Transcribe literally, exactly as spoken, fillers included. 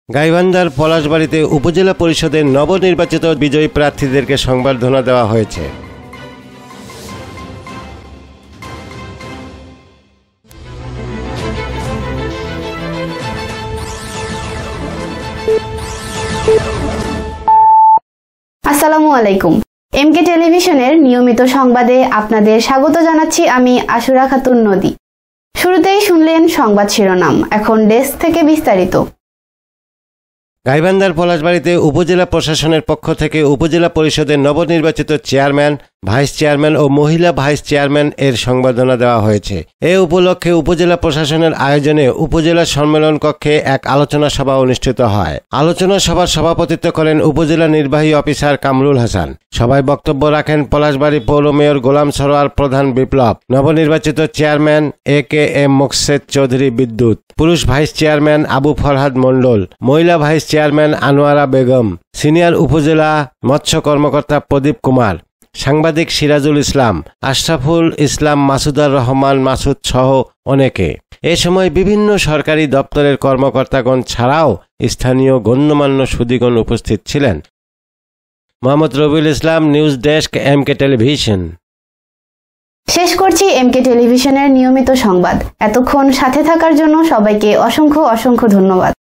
গাইবান্ধার পলাশবাড়ীতে উপজেলা পরিষদের নবনির্বাচিত বিজয়ী প্রার্থীদেরকে সংবর্ধনা দেওয়া হয়েছে। আসসালামু আলাইকুম। এমকে টেলিভিশনের নিয়মিত সংবাদে আপনাদের স্বাগত জানাচ্ছি আমি আশুরা খাতুন নদী। শুরুতেই শুনলেন সংবাদ শিরোনাম, এখন ডেস্ক থেকে বিস্তারিত। গাইবান্ধার পলাশবাড়ীতে উপজেলা প্রশাসনের পক্ষ থেকে উপজেলা পরিষদের নবনির্বাচিত চেয়ারম্যান, ভাইস চেয়ারম্যান ও মহিলা ভাইস চেয়ারম্যান এর সংবর্ধনা দেওয়া হয়েছে। এ উপলক্ষে উপজেলা প্রশাসনের আয়োজনে উপজেলা সম্মেলন কক্ষে এক আলোচনা সভা অনুষ্ঠিত হয়। আলোচনা সভার সভাপতিত্ব করেন উপজেলা নির্বাহী অফিসার কামরুল হাসান। সভায় বক্তব্য রাখেন পলাশবাড়ী পৌর মেয়র গোলাম সরোয়ার প্রধান বিপ্লব, নবনির্বাচিত chairman A K M Moksed Chowdhury Biddut, পুরুষ ভাইস চেয়ারম্যান আবু ফরহাদ মণ্ডল, মহিলা vice chairman Anowara Begum, senior upazila মৎস্য কর্মকর্তা প্রদীপ কুমার, সাংবাদিক সিরাজুল ইসলাম, আশরাফুল ইসলাম, মাসুদার রহমান মাসুদ সহ অনেকে। এ সময় বিভিন্ন সরকারি দপ্তরের কর্মকর্তাগণ ছাড়াও স্থানীয় গণ্যমান্য সুধীগণ উপস্থিত ছিলেন। Mohammad Rabiul Islam, news desk, MK television. শেষ করছি এমকে টেলিভিশনের নিয়মিত সংবাদ। এতক্ষণ সাথে থাকার জন্য সবাইকে অসংখ্য অসংখ্য ধন্যবাদ।